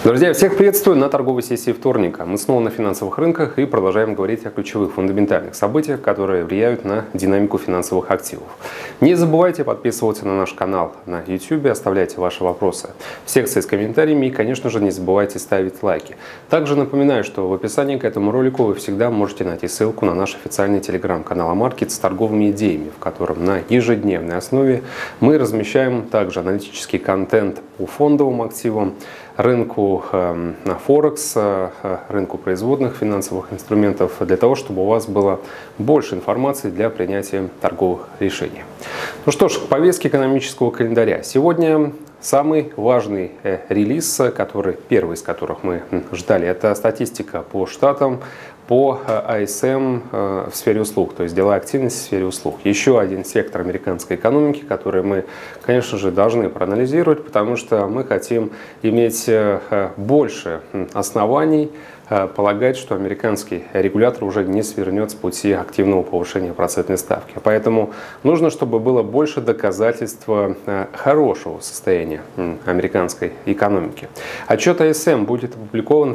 Друзья, всех приветствую на торговой сессии вторника. Мы снова на финансовых рынках и продолжаем говорить о ключевых фундаментальных событиях, которые влияют на динамику финансовых активов. Не забывайте подписываться на наш канал на YouTube, оставляйте ваши вопросы в секции с комментариями и, конечно же, не забывайте ставить лайки. Также напоминаю, что в описании к этому ролику вы всегда можете найти ссылку на наш официальный телеграм-канал Амаркет с торговыми идеями, в котором на ежедневной основе мы размещаем также аналитический контент по фондовым активам, рынку Форекс, рынку производных финансовых инструментов, для того, чтобы у вас было больше информации для принятия торговых решений. Ну что ж, к повестке экономического календаря. Сегодня самый важный релиз, первый из которых мы ждали, это статистика по штатам, по АСМ в сфере услуг, то есть деловая активность в сфере услуг. Еще один сектор американской экономики, который мы, конечно же, должны проанализировать, потому что мы хотим иметь больше оснований полагать, что американский регулятор уже не свернет с пути активного повышения процентной ставки. Поэтому нужно, чтобы было больше доказательств хорошего состояния американской экономики. Отчет АСМ будет опубликован в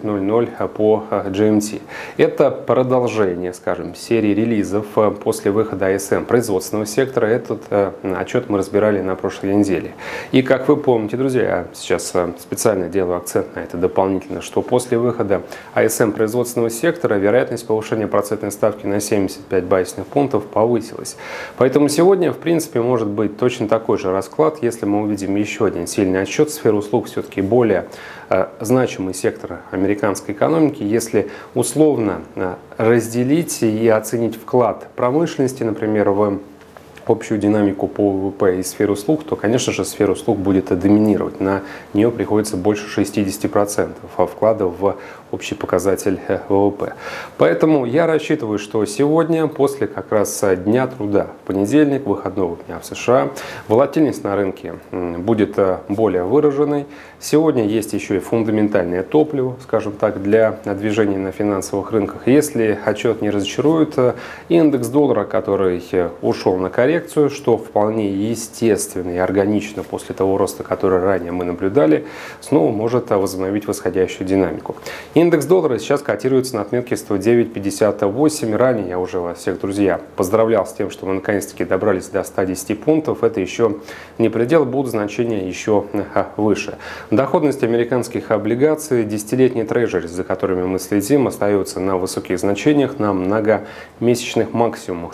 14:00 по GMT. Это продолжение, скажем, серии релизов после выхода АСМ производственного сектора. Этот отчет мы разбирали на прошлой неделе. И как вы помните, друзья, я сейчас специально делаю акцент на это дополнительно, что после выхода АСМ производственного сектора вероятность повышения процентной ставки на 75 базисных пунктов повысилась. Поэтому сегодня, в принципе, может быть точно такой же расклад, если мы увидим еще один сильный отчет. Сфера услуг все-таки более значимый сектор американской экономики. Если условно разделить и оценить вклад промышленности, например, в общую динамику по ВВП и сферу услуг, то, конечно же, сфера услуг будет доминировать. На нее приходится больше 60% вклада в общий показатель ВВП. Поэтому я рассчитываю, что сегодня, после как раз Дня труда, в понедельник, выходного дня в США, волатильность на рынке будет более выраженной. Сегодня есть еще и фундаментальное топливо, скажем так, для движения на финансовых рынках. Если отчет не разочарует, индекс доллара, который ушел на коррекцию, что вполне естественно и органично после того роста, который ранее мы наблюдали, снова может возобновить восходящую динамику. Индекс доллара сейчас котируется на отметке 109.58. Ранее я уже вас всех, друзья, поздравлял с тем, что мы наконец-таки добрались до 110 пунктов. Это еще не предел, будут значения еще выше. Доходность американских облигаций, десятилетний трежери, за которыми мы следим, остается на высоких значениях, на многомесячных максимумах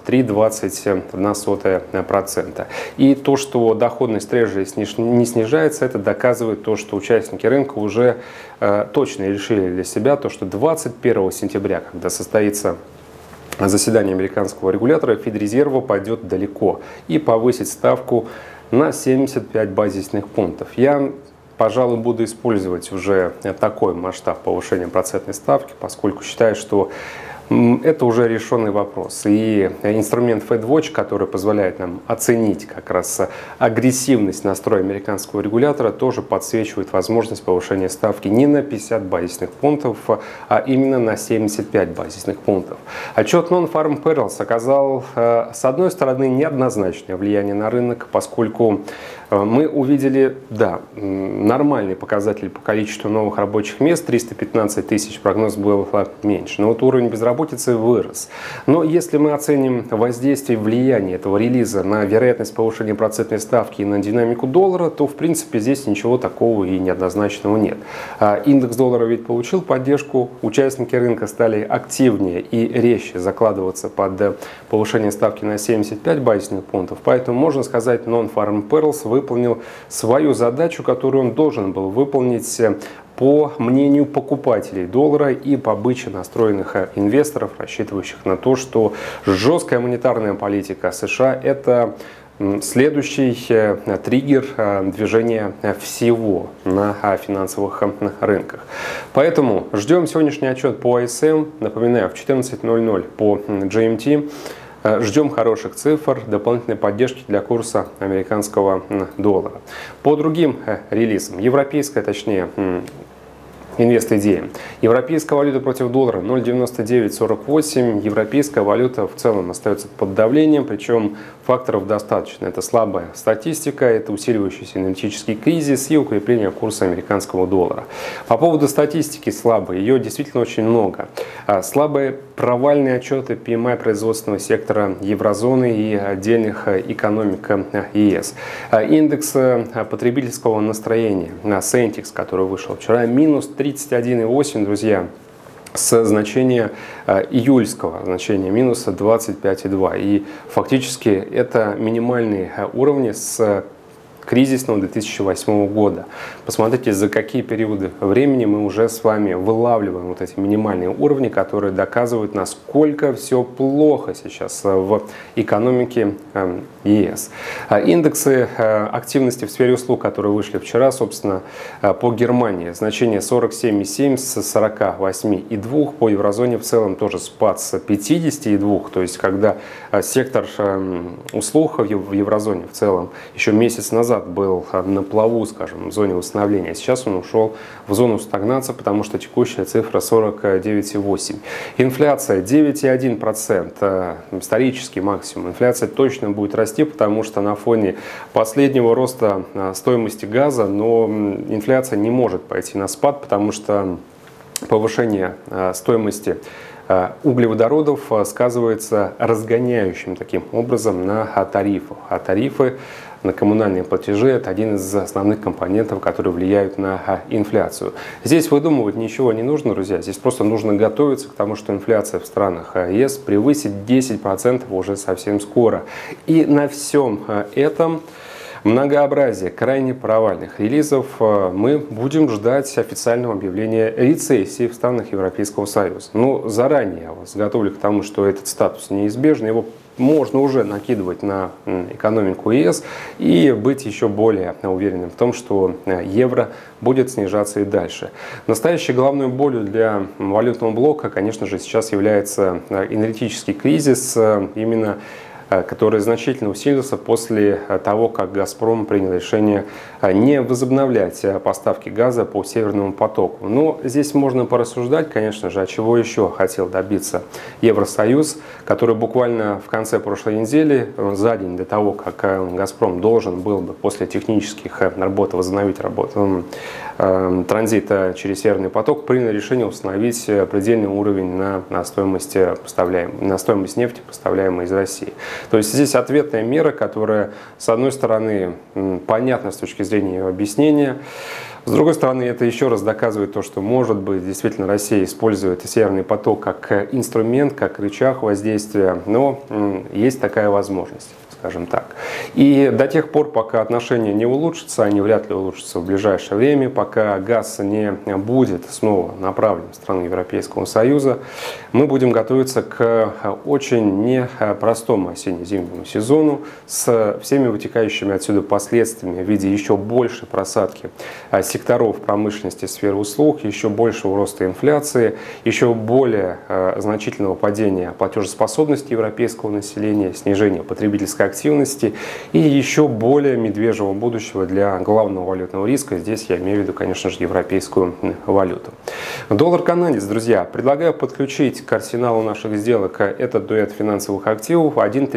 3,21%. И то, что доходность трежери не снижается, это доказывает то, что участники рынка уже точно решили для себя то, что 21 сентября, когда состоится заседание американского регулятора, Федрезерва пойдет далеко и повысит ставку на 75 базисных пунктов. Я, пожалуй, буду использовать уже такой масштаб повышения процентной ставки, поскольку считаю, что это уже решенный вопрос. И инструмент FedWatch, который позволяет нам оценить как раз агрессивность настроя американского регулятора, тоже подсвечивает возможность повышения ставки не на 50 базисных пунктов, а именно на 75 базисных пунктов. Отчет Non-Farm Payrolls оказал, с одной стороны, неоднозначное влияние на рынок, поскольку мы увидели, да, нормальный показатель по количеству новых рабочих мест, 315 тысяч, прогноз был меньше. Но вот уровень безработицы вырос. Но если мы оценим воздействие, влияние этого релиза на вероятность повышения процентной ставки и на динамику доллара, то, в принципе, здесь ничего такого и неоднозначного нет. Индекс доллара ведь получил поддержку, участники рынка стали активнее и резче закладываться под повышение ставки на 75 базисных пунктов, поэтому, можно сказать, Non-Farm Payrolls выполнил свою задачу, которую он должен был выполнить по мнению покупателей доллара и по бычьи настроенных инвесторов, рассчитывающих на то, что жесткая монетарная политика США – это следующий триггер движения всего на финансовых рынках. Поэтому ждем сегодняшний отчет по АСМ. Напоминаю, в 14:00 по GMT. Ждем хороших цифр, дополнительной поддержки для курса американского доллара. По другим релизам, европейская, точнее, Инвест-идея. Европейская валюта против доллара 0,9948. Европейская валюта в целом остается под давлением, причем факторов достаточно. Это слабая статистика, это усиливающийся энергетический кризис и укрепление курса американского доллара. По поводу статистики слабой, ее действительно очень много. Слабые провальные отчеты PMI производственного сектора еврозоны и отдельных экономик ЕС. Индекс потребительского настроения Sentix, который вышел вчера, минус 31,8, друзья, с значения июльского значения минус 25,2. И фактически это минимальные уровни с кризисного 2008 года. Посмотрите, за какие периоды времени мы уже с вами вылавливаем вот эти минимальные уровни, которые доказывают, насколько все плохо сейчас в экономике ЕС. Индексы активности в сфере услуг, которые вышли вчера, собственно, по Германии значение 47,7 с 48,2, по еврозоне в целом тоже спад с 50,2, то есть когда сектор услуг в еврозоне в целом еще месяц назад был на плаву, скажем, в зоне восстановления. Сейчас он ушел в зону стагнации, потому что текущая цифра 49,8. Инфляция 9,1%, исторический максимум. Инфляция точно будет расти, потому что на фоне последнего роста стоимости газа, но инфляция не может пойти на спад, потому что повышение стоимости углеводородов сказывается разгоняющим таким образом на тарифах. А тарифы на коммунальные платежи – это один из основных компонентов, которые влияют на инфляцию. Здесь выдумывать ничего не нужно, друзья. Здесь просто нужно готовиться к тому, что инфляция в странах ЕС превысит 10% уже совсем скоро. И на всем этом многообразие крайне провальных релизов мы будем ждать официального объявления рецессии в странах Европейского Союза. Но заранее я вас готовлю к тому, что этот статус неизбежен, его можно уже накидывать на экономику ЕС и быть еще более уверенным в том, что евро будет снижаться и дальше. Настоящей головной болью для валютного блока, конечно же, сейчас является энергетический кризис, именно который значительно усилился после того, как «Газпром» принял решение не возобновлять поставки газа по Северному потоку. Но здесь можно порассуждать, конечно же, а чего еще хотел добиться Евросоюз, который буквально в конце прошлой недели, за день до того, как «Газпром» должен был бы после технических работ возобновить работу транзита через Северный поток, принял решение установить предельный уровень на стоимость нефти, поставляемой из России. То есть здесь ответная мера, которая, с одной стороны, понятна с точки зрения ее объяснения, с другой стороны, это еще раз доказывает то, что, может быть, действительно Россия использует Северный поток как инструмент, как рычаг воздействия, но есть такая возможность, скажем так. И до тех пор, пока отношения не улучшатся, они вряд ли улучшатся в ближайшее время, пока газ не будет снова направлен в страны Европейского Союза, мы будем готовиться к очень непростому осенне-зимнему сезону с всеми вытекающими отсюда последствиями в виде еще большей просадки секторов промышленности, сферы услуг, еще большего роста инфляции, еще более значительного падения платежеспособности европейского населения, снижения потребительской активности и еще более медвежьего будущего для главного валютного риска. Здесь я имею в виду, конечно же, европейскую валюту. Доллар-канадец, друзья, предлагаю подключить к арсеналу наших сделок этот дуэт финансовых активов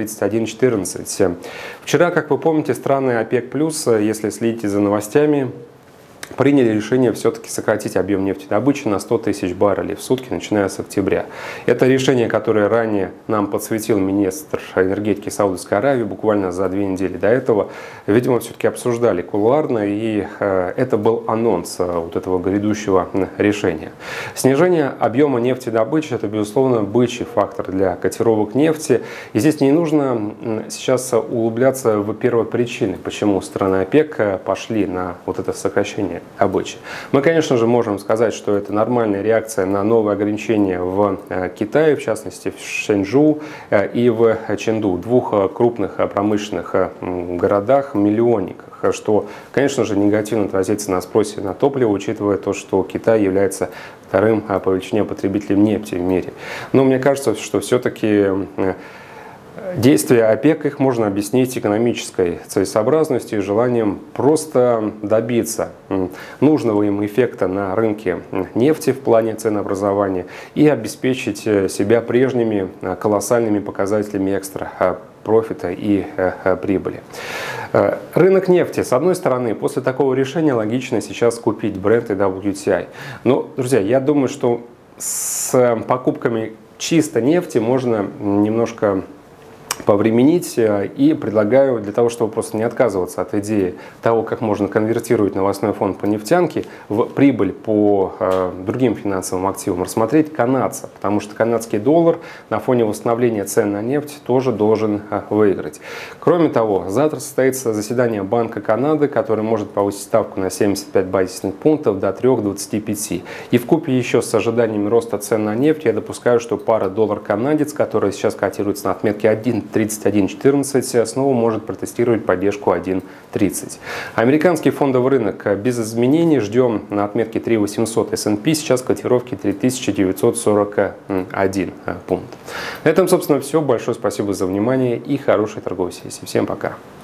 1.3114. Вчера, как вы помните, страны ОПЕК+, если следите за новостями, приняли решение все-таки сократить объем нефтедобычи на 100 тысяч баррелей в сутки, начиная с октября. Это решение, которое ранее нам подсветил министр энергетики Саудовской Аравии буквально за 2 недели до этого. Видимо, все-таки обсуждали кулуарно, и это был анонс вот этого грядущего решения. Снижение объема нефтедобычи – это, безусловно, бычий фактор для котировок нефти. И здесь не нужно сейчас углубляться в первопричины, почему страны ОПЕК пошли на вот это сокращение обычай. Мы, конечно же, можем сказать, что это нормальная реакция на новые ограничения в Китае, в частности в Шэньчжоу и в Чэнду, двух крупных промышленных городах, миллионниках, что, конечно же, негативно отразится на спросе на топливо, учитывая то, что Китай является вторым по величине потребителем нефти в мире. Но мне кажется, что все-таки Действия ОПЕК их можно объяснить экономической целесообразностью и желанием просто добиться нужного им эффекта на рынке нефти в плане ценообразования и обеспечить себя прежними колоссальными показателями экстра профита и прибыли. Рынок нефти. С одной стороны, после такого решения логично сейчас купить Brent и WTI. Но, друзья, я думаю, что с покупками чисто нефти можно немножко повременить, и предлагаю для того, чтобы просто не отказываться от идеи того, как можно конвертировать новостной фонд по нефтянке в прибыль по другим финансовым активам, рассмотреть канадца, потому что канадский доллар на фоне восстановления цен на нефть тоже должен выиграть. Кроме того, завтра состоится заседание Банка Канады, который может повысить ставку на 75 базисных пунктов до 3,25. И вкупе еще с ожиданиями роста цен на нефть я допускаю, что пара доллар-канадец, которая сейчас котируется на отметке 1.3114, снова может протестировать поддержку 1.30. Американский фондовый рынок без изменений. Ждем на отметке 3800 S&P. Сейчас котировки 3941 пункт. На этом, собственно, все. Большое спасибо за внимание и хорошей торговой сессии. Всем пока.